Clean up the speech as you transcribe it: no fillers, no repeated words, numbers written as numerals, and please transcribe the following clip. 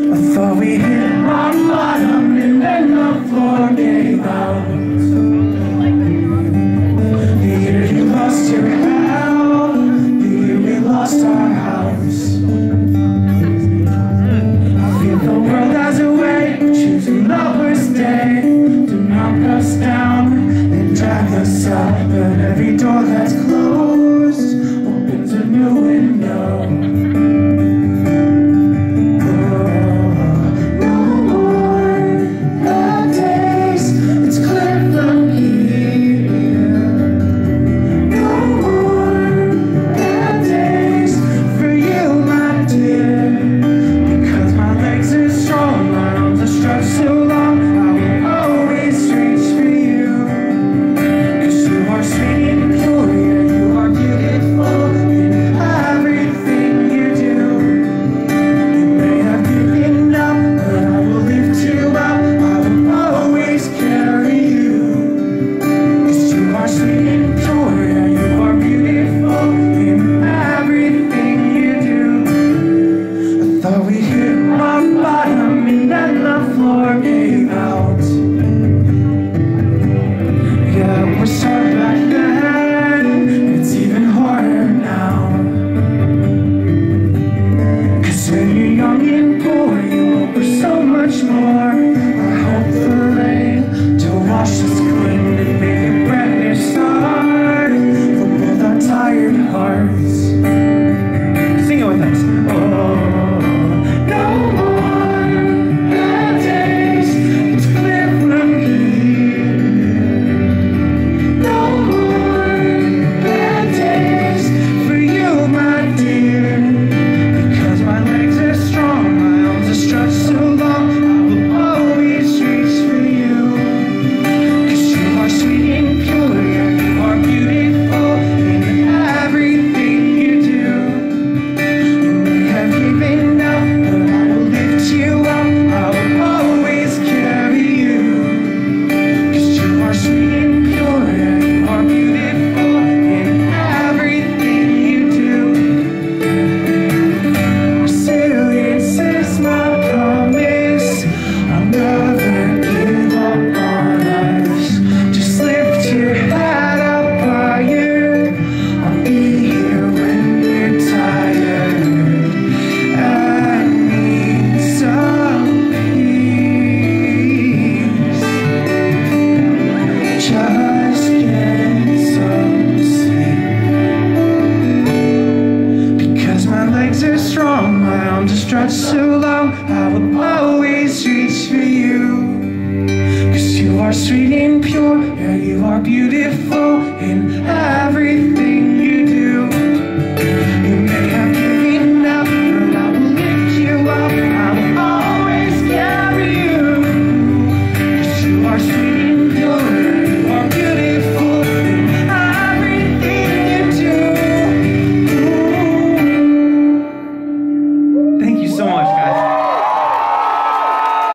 I thought we hit rock bottom and then the floor gave out. The year you lost your health, the year we lost our house. I feel the world has a way of choosing the worst day to knock us down and drag us out. But every door that's closed opens a new window. Stretch so long, I will always reach for you. 'Cause you are sweet and pure, yeah, you are beautiful.